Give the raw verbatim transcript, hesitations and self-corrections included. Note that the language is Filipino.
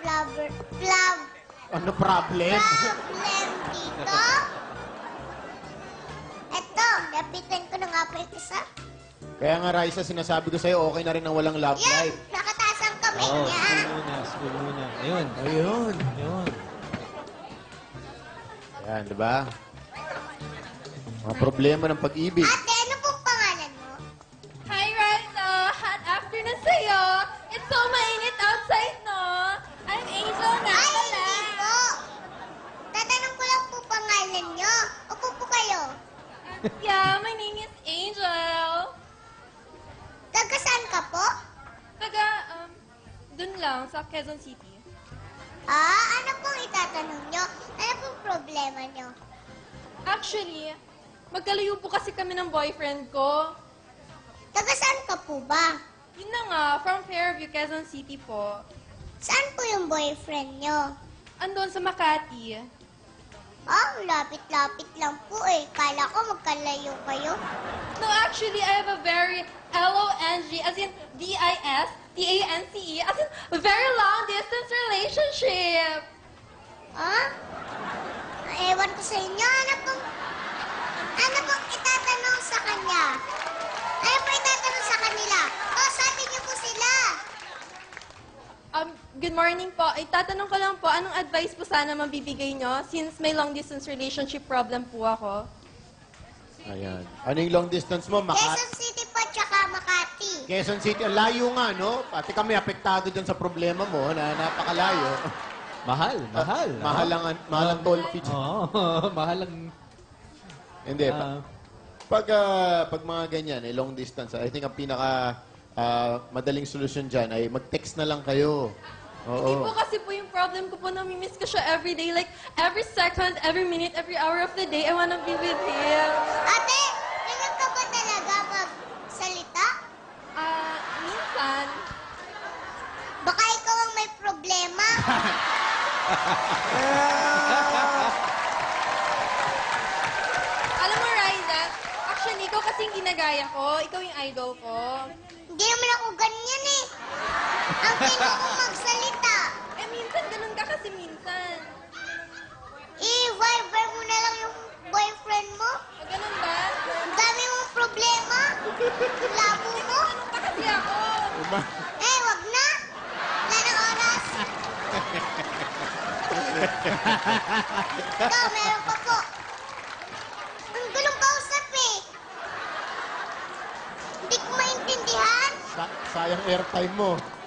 flabber, flab, Ano problem? problem dito? Eto, lapitan ko na nga po yung isa. Kaya nga, Raisa, sinasabi ko sa'yo, okay na rin ang walang love Yan, life. nakataas ang kamay Oo, niya. school muna, school muna. Ayun, Ayun. ayun. Yan, di ba? Mga problema ng pag-ibig. Ate, ano pong pangalan mo? Hi, Raisa! Hot afternoon sa'yo! It's so mainit outside, no? I'm Angel nga Ay, pala. hindi po. Tatanong ko lang po pangalan nyo. Upo po kayo. Yeah, my name is Angel. Taga saan ka po? Taga, um, dun lang, sa Quezon City. Ah, ano pong itatanong nyo? Ano pong problema nyo? Actually, magkalayo po kasi kami ng boyfriend ko. Taga saan ka po ba? Yun na nga, from Fairview, Quezon City po. Saan po yung boyfriend nyo? Andun sa Makati. Ah, lapit-lapit lang po eh. Kala ko magkalayo kayo. No, actually, I have a very L O N G, as in D I S T A N C E, as in a very long-distance relationship. Ah? Ewan ko sa inyo. Ano pong, ano pong itatanong sa kanya? Ano pong itatanong sa kanila? Oh, sabi niyo po sila. Um, good morning po. Itatanong ko lang po, anong advice po sana mabibigay nyo since may long-distance relationship problem po ako? Ayan. Ano yung long distance mo? Makati? Quezon City po, tsaka Makati. Quezon City. Ang layo nga, no? Pati kami apektado dyan sa problema mo na napakalayo. Mahal, mahal. mahal ang, mahal ang toll fee. Oo, mahal ang... Hindi. Pa, Ah. pag, ah, pag mga ganyan, eh, long distance, I think ang pinaka ah, madaling solusyon dyan ay mag-text na lang kayo. Hindi po Oo. kasi po yung problem ko po, namimiss ko siya every day. Like, every second, every minute, every hour of the day, I wanna be with him. Ate, ganyan ka ba talaga magsalita? Ah, minsan. Baka ikaw ang may problema. Alam mo, Raisa, actually, ikaw kasi yung ginagaya ko. Ikaw yung idol ko. Hindi naman ako ganyan eh. Ang kino ko magsalita. Eh, minsan, ganun ka kasi minsan. I-viber mo na lang yung boyfriend mo. O, ganun ba? Ang dami mong problema. Labo mo. Ganun ka kasi ako. Eh, wag na. Wala ng oras. Ikaw, meron pa po. Ang gulong kausap eh. Hindi ko maintindihan. Sa- sayang airtime mo.